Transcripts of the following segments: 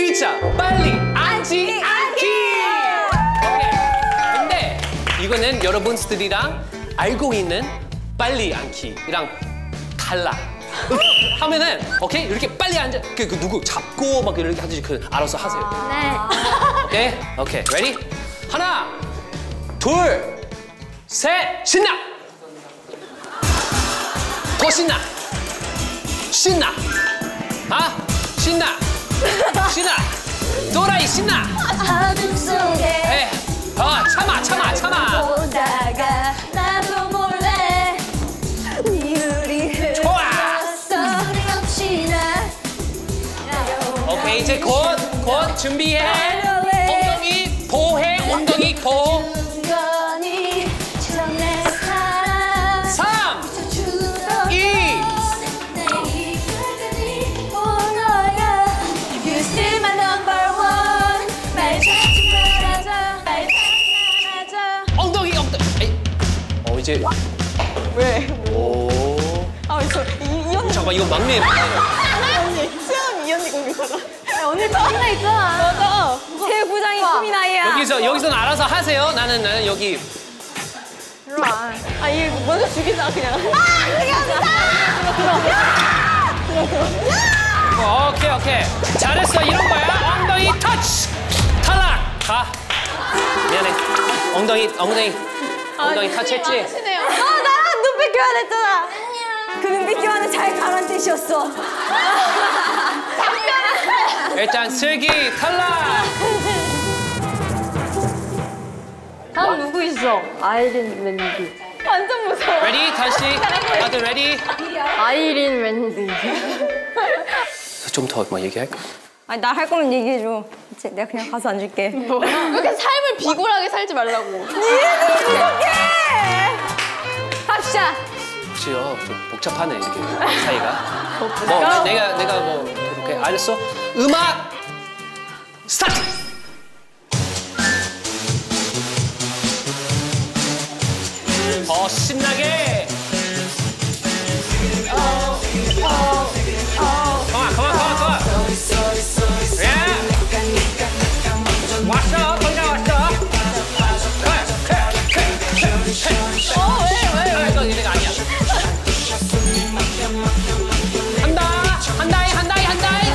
의자 빨리 앉지 않기. 오케이. 근데 이거는 여러분들이랑 알고 있는 빨리 앉기랑 달라. 하면은 오케이 이렇게 빨리 앉아. 그 누구 잡고 막 이렇게 하듯이 알아서 하세요. 네. 오케이. 레디? 하나, 둘, 셋, 신나. 더 신나. 신나. 아, 신나. 신나. 또라이 신나. 어둠 속에 참아. 보다가 나도 몰래 이유리 좋아. 소리 없이 나. 오케이 이제 곧 준비해. 엉덩이 보해. 엉덩이 보. 순간이 처음에 사랑 3, 2. You still my number one. 말 찾지 말아줘. 말 찾지 말아줘. 엉덩이. 에이. 이제 왜? 오. 아, 이 언니. 잠깐만 이거 막내. 수영 이 언니 공격하다. 오늘 처음나 있잖아. 맞아. 제 부장이 꾸민 아이야. 여기서는 알아서 하세요. 나는 여기. 일로 와. 아, 이거 먼저 죽이자 그냥. 오케이. 잘했어. 이런 거야. 엉덩이 터치. 탈락. 가. 미안해. 엉덩이 터치했지? 나랑 눈빛 교환했잖아. 그 눈빛 교환은 잘 가란 뜻이었어. 일단 슬기 탈락. 다음 누구 있어? 아이린 랜디. 완전 무서워. 레디 다시. 다들 레디. 아이린 랜디. 좀 더 뭐 얘기할까? 아니, 나 할 거면 얘기해줘. 이제 내가 그냥 가서 앉을게. 왜 이렇게 삶을 비굴하게 살지 말라고. 이해도 부족해! 합시다. 혹시요 좀 복잡하네 이렇게 사이가. 뭐 내가 뭐 이렇게 알았어? 음악 스타트. 신나게. Come on. Yeah. 왔어, 혼자 왔어. 왜? 이거 니네가 아니야. 한다이.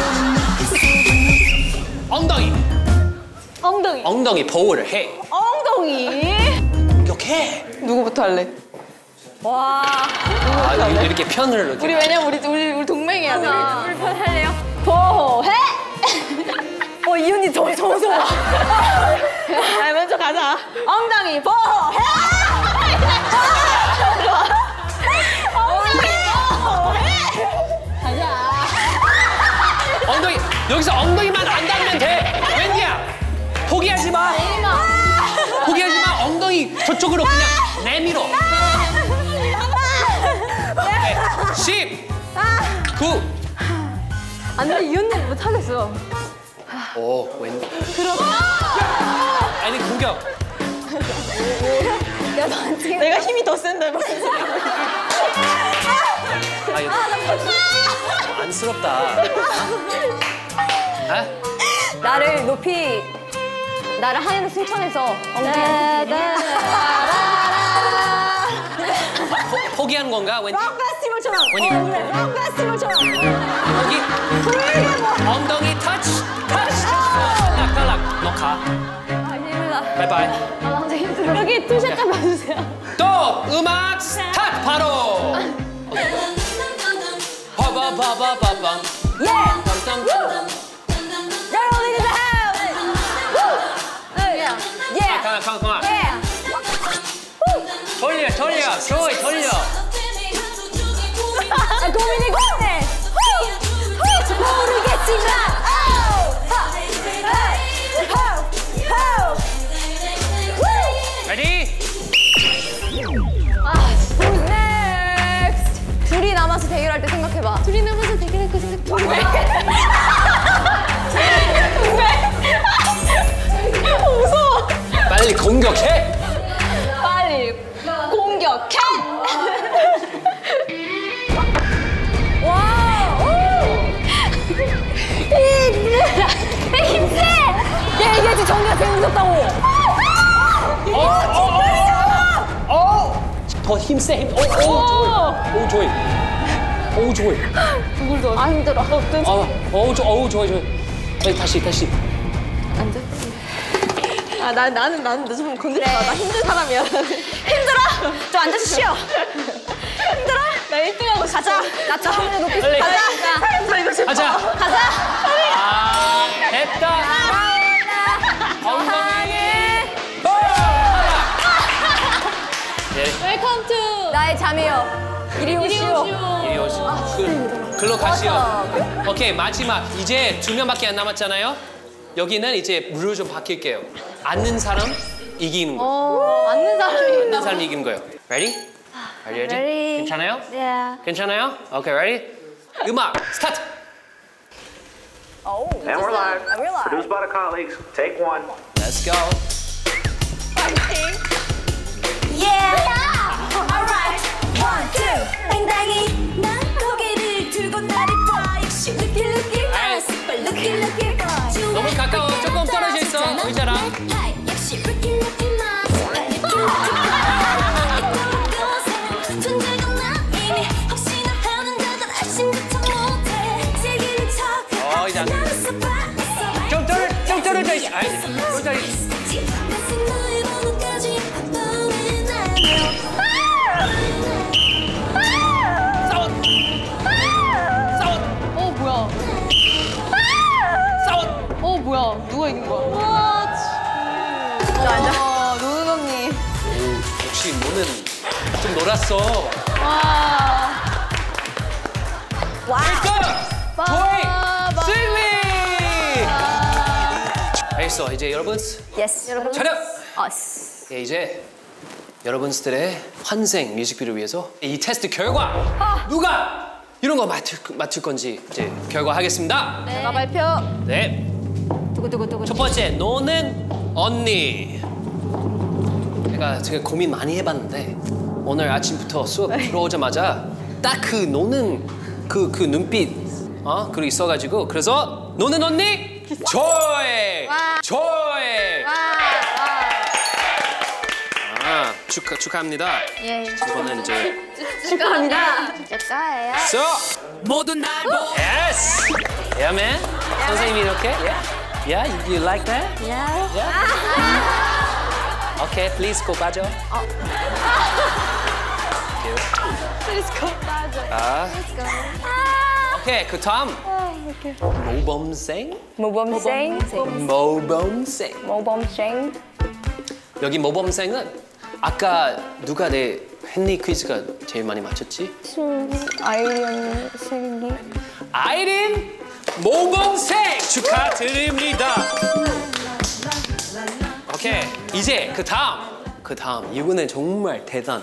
엉덩이 보호를 해. 엉덩이. 공격해. 누구부터 할래? 와. 이렇게 편을 이렇게. 왜냐면 우리 동맹이야. 우리 편 할래요? 보호해! 이 언니 더 무서워. 먼저 가자. 엉덩이 보호해! 엉덩이 여기서 엉덩이만 안 닿으면 돼. 웬디야 포기하지 마. 엉덩이 저쪽으로 그냥 내밀어. 10 9 안 돼, 이 언니 못하겠어. 오 웬디. 아니 공격. 야, 너한테 내가 힘이 더 센다. 안쓰럽다. 아? 나를 높이, 나를 하늘로 승천해서 엉덩이한테 포기하는 건가 웬디? 락 페스티벌처럼. 원희. 그래, 락 페스티벌처럼. 포기. 엉덩이 터치. 탈락. 너 가. 힘들다. 바이바이. 완전 힘들어. 여기 투샷 좀 봐주세요. 또 음악 스타트 바로. 바바바바바밤. 예! 땀땀땀. 여러분 in the house! 예! 강아. 예! 돌려. 돌려. 고민이 고민해! 모르겠지만! 레디? Who's next? 둘이 남아서 대결할 때 생각해봐. 둘이 남아서 대결할 때 생각해봐. 무서워. 빨리 공격해. 빨리 공격해! 와! 오! 늦었다고. 더 힘세 힘. 오 조이. 오 조이. 누굴 더? 아 힘들어. 어우 조이. 다시. 앉아. 아 나는 좀 건드리지 마. 나 힘든 사람이야. 힘들어? 좀 앉아서 쉬어. 힘들어? 나 1등하고 싶어. 가자. 나좀 하늘 높이 빨리. 가자. 저 이거 싶어. 가자. 가자. 아 됐다. 엉덩이. 웰컴 투 나의 자매여. 이리 오시오. 이리 오시. 글로 가시오. 오케이 마지막 이제 2명밖에 안 남았잖아요. 여기는 이제 룰을 좀 바뀔게요. 앉는 사람 이기는 거. 앉는 사람이 앉는 사람이 이기는 거예요. Ready? Are you ready? Ready. 괜찮아요? Yeah. 괜찮아요? 오케이 ready? 음악 스타트. And we're live. Produced by the colleagues. Take one. Let's go. Alright, 1, 2 당당히 난 고개를 들고 나를 봐 역시 looky looky boss looky looky boss 너무 가까워. 조금 떨어져 있어. 의자랑. 역시 looky looky boss looky looky boss 존재가 나 이미 혹시나 하는 자들 아침부터 못해 세계를 척 의자. 나를 써봐 좀 떨어져 있어. 아이, 좀 떨어져 있어. 낯선 너의 번호까지 한 번에 나면 뭐야? 누가 이긴 거야? 우와. 앉아. 노는 언니. 오, 역시 너는 좀 놀았어. 와. 조이 승리. 알겠어. 이제 여러분 Yes. 여러분. 차렷. Us. 예, 이제 여러분들의 환생 뮤직비디오를 위해서 이 테스트 결과 누가 이런 거 맡을 건지 이제 결과하겠습니다. 내가 발표. 네. 두구두구두구. 첫 번째 노는 언니. 제가 고민 많이 해봤는데 오늘 아침부터 수업 들어오자마자 딱 그 노는 그 눈빛 그리고 있어가지고 그래서 노는 언니 조이. 축하합니다. 예. 이거는 이제 축하합니다. 축하해요. 모두 날 보고. Yes. Yeah, man. 선생님이 이렇게. Yeah, you like that? Yeah. Okay, please go 빠져. Let's go. 아. 오케이, 그 다음. 모범생. 모범생. 모범생. 여기 모범생은 아까 누가 내 헨리 퀴즈가 제일 많이 맞췄지? 아이린 슬기. 아이린 모범생 축하드립니다. 오케이, 이제 그 다음 이거는 정말 대단.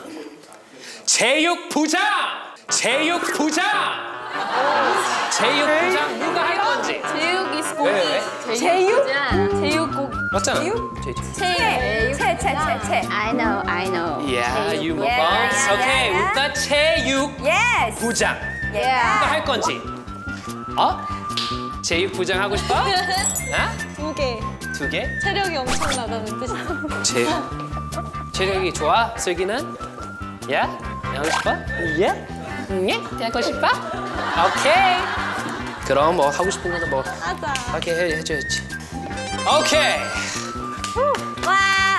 제육부장 누가 할 건지. 제육 is 고기. 왜? 제육? 맞잖아. 채. I know. Yeah, you move on. 오케이, 우리가 Yes. 제육부장 누가 Yeah. 할 건지. 제육부장 하고 싶어? 2개. 2개? 체력이 엄청나다는 뜻이야. 체력이 좋아? 슬기는? 야? 하고 싶어? 예? 예? 하고 싶어? 오케이. 그럼 뭐 하고 싶은 거는 뭐 하자. 이렇게 해줘야지. 오케이. 와.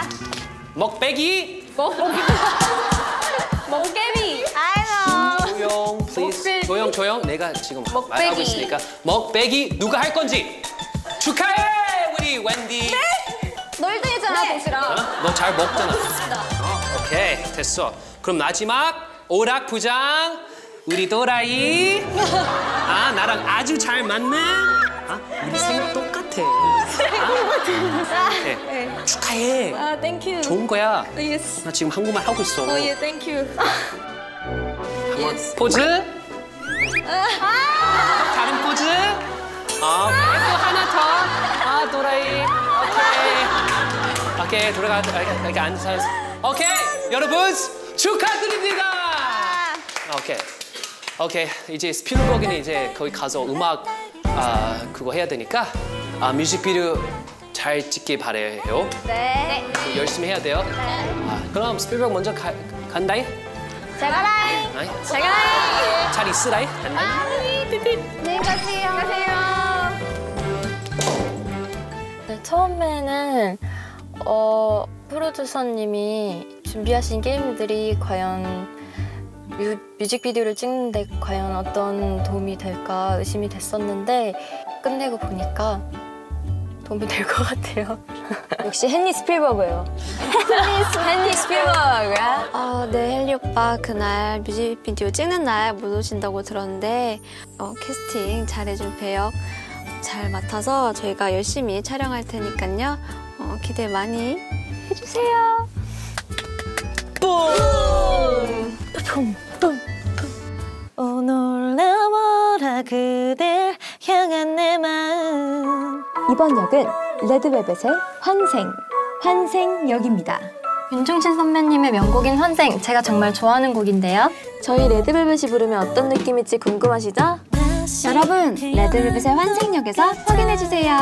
먹배기. 먹개비. I know. 조용, please. 조용. 내가 지금 먹배기. 말하고 있으니까. 먹배기 누가 할 건지 축하해, 우리 웬디. 너 1등했잖아, 동시랑. 너 잘 먹잖아. 오케이, 됐어. 그럼 마지막 오락부장 우리 도라이. 나랑 아주 잘 맞는. 우리 생각 똑같아. 오케이. 축하해. 아, 땡큐. 좋은 거야. 예스. 나 지금 한국말 하고 있어. 예, 땡큐. 한번 포즈. 다른 포즈. 그리고 하나 더. 도라이. 오케이, 돌아가. 이렇게 앉아서. 오케이, 여러분 축하드립니다. 오케이. 이제 스필버그는 이제 거기 가서 음악 그거 해야 되니까 뮤직비디오 잘 찍길 바래요. 네. 열심히 해야 돼요. 그럼 스필버그 먼저 간다이? 제가라이. 아이? 제가라이. 잘 있으라이? 간다이? 안녕히 가세요. 네, 처음에는 프로듀서님이 준비하신 게임들이 과연 뮤직비디오를 찍는데 과연 어떤 도움이 될까 의심이 됐었는데 끝내고 보니까 도움이 될 것 같아요. 역시 헨리 스필버그예요. 헨리 스필버그. 네, 헨리 오빠 그날 뮤직비디오 찍는 날 못 오신다고 들었는데 캐스팅 잘해준 배역 잘 맡아서 저희가 열심히 촬영할 테니까요. 기대 많이 해주세요. 놀라워라 그댈 향한 내 마음. 이번 역은 레드벨벳의 환생역입니다. 윤종신 선배님의 명곡인 환생, 제가 정말 좋아하는 곡인데요. 저희 레드벨벳이 부르면 어떤 느낌일지 궁금하시죠? 여러분, 레드벨벳의 환생역에서 확인해주세요.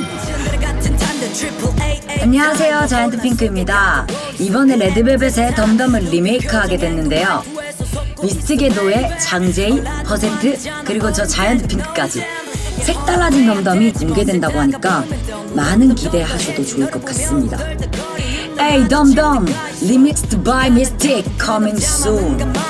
안녕하세요, 자이언트 핑크입니다. 이번에 레드벨벳의 덤덤을 리메이크하게 됐는데요. 미스트궤도의 장제이, 퍼센트, 그리고 저 자이언트 핑크까지 색달라진 덤덤이 공개된다고 하니까 많은 기대하셔도 좋을 것 같습니다. Hey 덤덤, remixed by Mystic, coming soon.